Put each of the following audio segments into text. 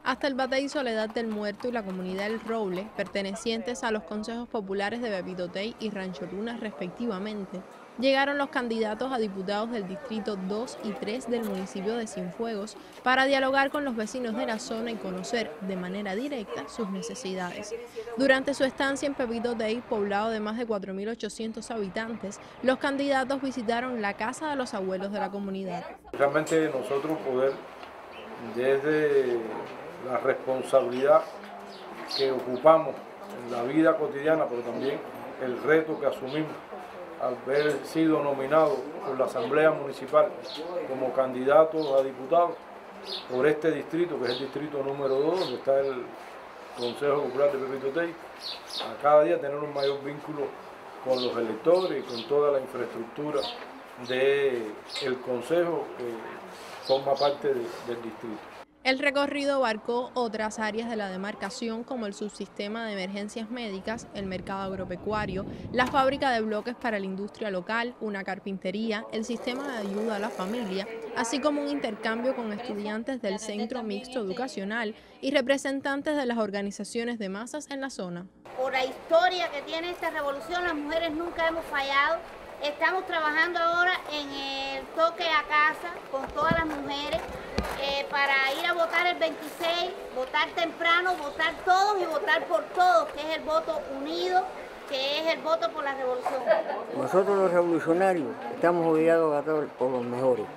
Hasta el Batey y Soledad del Muerto y la comunidad El Roble, pertenecientes a los consejos populares de Pepitotey y Rancho Luna respectivamente, llegaron los candidatos a diputados del distrito 2 y 3 del municipio de Cienfuegos para dialogar con los vecinos de la zona y conocer de manera directa sus necesidades. Durante su estancia en Pepitotey, poblado de más de 4.800 habitantes, los candidatos visitaron la casa de los abuelos de la comunidad. Realmente nosotros poder, desde la responsabilidad que ocupamos en la vida cotidiana, pero también el reto que asumimos al haber sido nominado por la Asamblea Municipal como candidato a diputado por este distrito, que es el distrito número 2, donde está el Consejo Popular de Pepitotey, a cada día tener un mayor vínculo con los electores y con toda la infraestructura del Consejo que forma parte del distrito. El recorrido abarcó otras áreas de la demarcación como el subsistema de emergencias médicas, el mercado agropecuario, la fábrica de bloques para la industria local, una carpintería, el sistema de ayuda a la familia, así como un intercambio con estudiantes del Centro Mixto Educacional y representantes de las organizaciones de masas en la zona. Por la historia que tiene esta revolución, las mujeres nunca hemos fallado. Estamos trabajando ahora en el toque a casa con todas las mujeres para ir a votar el 26, votar temprano, votar todos y votar por todos, que es el voto unido, que es el voto por la revolución. Nosotros los revolucionarios estamos obligados a votar por los mejores,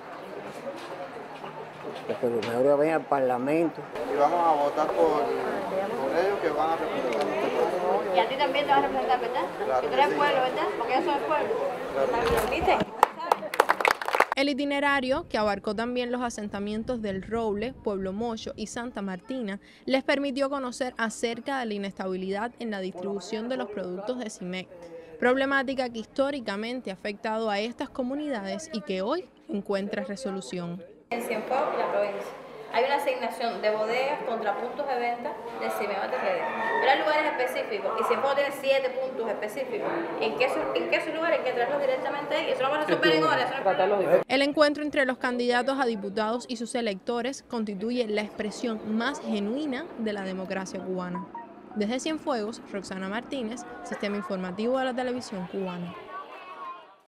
porque los mejores vayan al Parlamento. Y vamos a votar por ellos que van a representar nuestro pueblo. Y a ti también te vas a representar, ¿verdad? Claro que tú eres sí. pueblo, ¿verdad? Porque yo soy pueblo. Claro. ¿Viste? El itinerario, que abarcó también los asentamientos del Roble, Pueblo Mocho y Santa Martina, les permitió conocer acerca de la inestabilidad en la distribución de los productos de CIMEC, problemática que históricamente ha afectado a estas comunidades y que hoy encuentra resolución. En Cienfuegos y la provincia hay una asignación de bodegas contra puntos de venta de CIMEC TRD. Pero hay lugares específicos y Cienfuegos tiene 7 puntos específicos. ¿En qué esos lugares hay que traerlos directamente ahí? Eso lo vamos a resolver en horas. El encuentro entre los candidatos a diputados y sus electores constituye la expresión más genuina de la democracia cubana. Desde Cienfuegos, Roxana Martínez, Sistema Informativo de la Televisión Cubana.